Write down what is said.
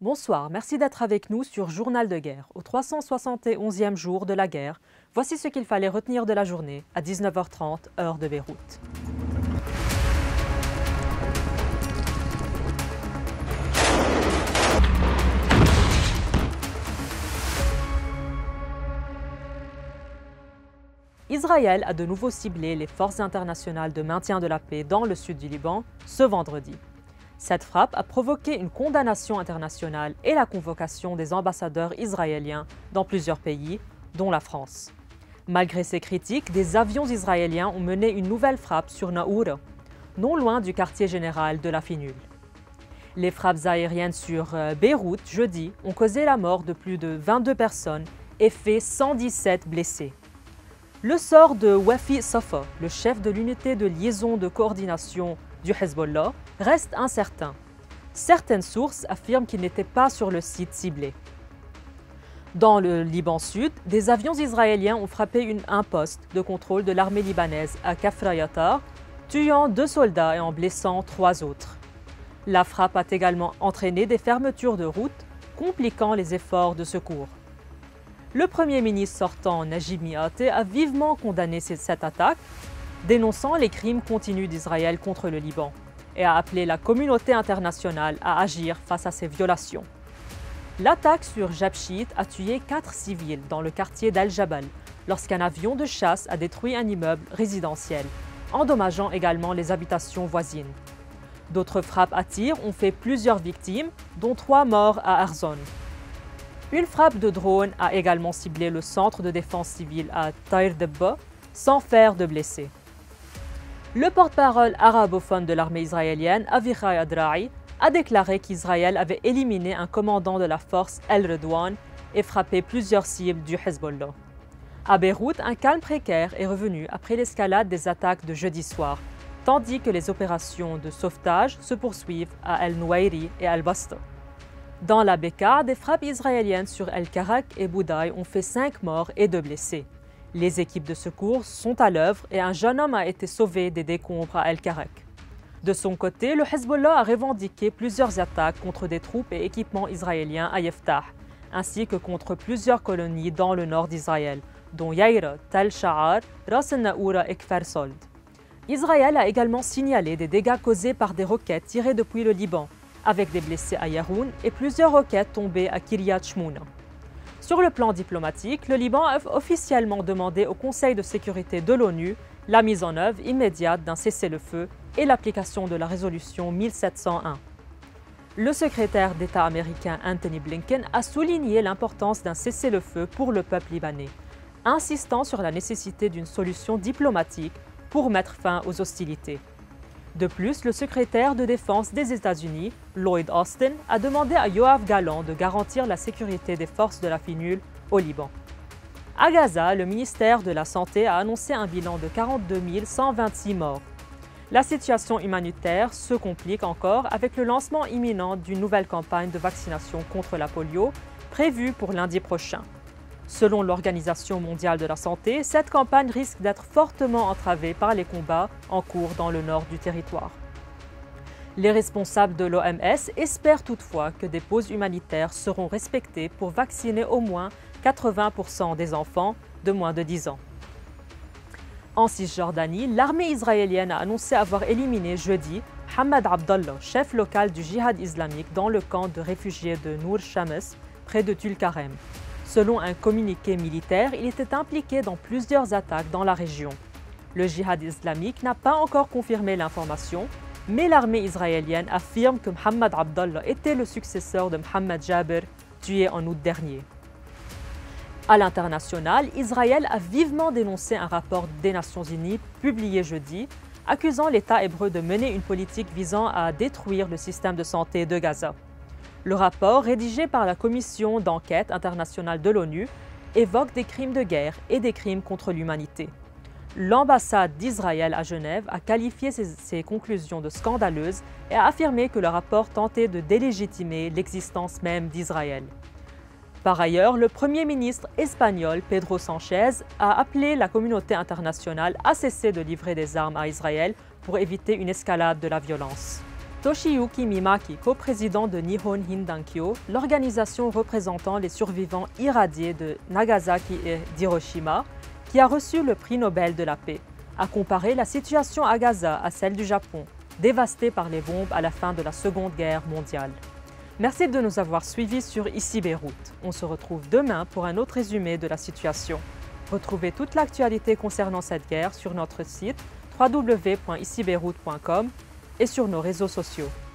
Bonsoir, merci d'être avec nous sur Journal de guerre. Au 371e jour de la guerre, voici ce qu'il fallait retenir de la journée à 19h30, heure de Beyrouth. Israël a de nouveau ciblé les forces internationales de maintien de la paix dans le sud du Liban ce vendredi. Cette frappe a provoqué une condamnation internationale et la convocation des ambassadeurs israéliens dans plusieurs pays, dont la France. Malgré ces critiques, des avions israéliens ont mené une nouvelle frappe sur Naoura, non loin du quartier général de la Finule. Les frappes aériennes sur Beyrouth, jeudi, ont causé la mort de plus de 22 personnes et fait 117 blessés. Le sort de Wafi Safa, le chef de l'unité de liaison de coordination du Hezbollah, reste incertain. Certaines sources affirment qu'il n'était pas sur le site ciblé. Dans le Liban Sud, des avions israéliens ont frappé un poste de contrôle de l'armée libanaise à Kafra Yatar, tuant 2 soldats et en blessant 3 autres. La frappe a également entraîné des fermetures de routes, compliquant les efforts de secours. Le Premier ministre sortant, Najib Mikati, a vivement condamné cette attaque, dénonçant les crimes continus d'Israël contre le Liban et a appelé la communauté internationale à agir face à ces violations. L'attaque sur Jabchit a tué 4 civils dans le quartier d'Al-Jabal lorsqu'un avion de chasse a détruit un immeuble résidentiel, endommageant également les habitations voisines. D'autres frappes à tir ont fait plusieurs victimes, dont 3 morts à Arzon. Une frappe de drone a également ciblé le centre de défense civile à Taïr Debba, sans faire de blessés. Le porte-parole arabophone de l'armée israélienne, Avichai Adra'i, a déclaré qu'Israël avait éliminé un commandant de la force El-Redouane et frappé plusieurs cibles du Hezbollah. À Beyrouth, un calme précaire est revenu après l'escalade des attaques de jeudi soir, tandis que les opérations de sauvetage se poursuivent à El-Nouairi et Al-Basta. Dans la Bekaa, des frappes israéliennes sur El-Karak et Boudaï ont fait 5 morts et 2 blessés. Les équipes de secours sont à l'œuvre et un jeune homme a été sauvé des décombres à El-Karak. De son côté, le Hezbollah a revendiqué plusieurs attaques contre des troupes et équipements israéliens à Yeftah, ainsi que contre plusieurs colonies dans le nord d'Israël, dont Yaïra, Tal Sha'ar, Ras el-Naoura et Kfar Sold. Israël a également signalé des dégâts causés par des roquettes tirées depuis le Liban, avec des blessés à Yaroun et plusieurs roquettes tombées à Kiryat Shmouna. Sur le plan diplomatique, le Liban a officiellement demandé au Conseil de sécurité de l'ONU la mise en œuvre immédiate d'un cessez-le-feu et l'application de la résolution 1701. Le secrétaire d'État américain Anthony Blinken a souligné l'importance d'un cessez-le-feu pour le peuple libanais, insistant sur la nécessité d'une solution diplomatique pour mettre fin aux hostilités. De plus, le secrétaire de défense des États-Unis, Lloyd Austin, a demandé à Yoav Gallant de garantir la sécurité des forces de la Finule au Liban. À Gaza, le ministère de la Santé a annoncé un bilan de 42 126 morts. La situation humanitaire se complique encore avec le lancement imminent d'une nouvelle campagne de vaccination contre la polio prévue pour lundi prochain. Selon l'Organisation mondiale de la santé, cette campagne risque d'être fortement entravée par les combats en cours dans le nord du territoire. Les responsables de l'OMS espèrent toutefois que des pauses humanitaires seront respectées pour vacciner au moins 80% des enfants de moins de 10 ans. En Cisjordanie, l'armée israélienne a annoncé avoir éliminé jeudi Mohamed Abdallah, chef local du djihad islamique dans le camp de réfugiés de Nour Shams, près de Tulkarem. Selon un communiqué militaire, il était impliqué dans plusieurs attaques dans la région. Le djihad islamique n'a pas encore confirmé l'information, mais l'armée israélienne affirme que Mohamed Abdallah était le successeur de Mohamed Jaber, tué en août dernier. À l'international, Israël a vivement dénoncé un rapport des Nations Unies publié jeudi, accusant l'État hébreu de mener une politique visant à détruire le système de santé de Gaza. Le rapport, rédigé par la Commission d'enquête internationale de l'ONU, évoque des crimes de guerre et des crimes contre l'humanité. L'ambassade d'Israël à Genève a qualifié ces conclusions de scandaleuses et a affirmé que le rapport tentait de délégitimer l'existence même d'Israël. Par ailleurs, le Premier ministre espagnol Pedro Sánchez a appelé la communauté internationale à cesser de livrer des armes à Israël pour éviter une escalade de la violence. Toshiyuki Mimaki, coprésident de Nihon Hindankyo, l'organisation représentant les survivants irradiés de Nagasaki et d'Hiroshima, qui a reçu le prix Nobel de la paix, a comparé la situation à Gaza à celle du Japon, dévasté par les bombes à la fin de la Seconde Guerre mondiale. Merci de nous avoir suivis sur Ici Beyrouth. On se retrouve demain pour un autre résumé de la situation. Retrouvez toute l'actualité concernant cette guerre sur notre site www.icibeyrouth.com et sur nos réseaux sociaux.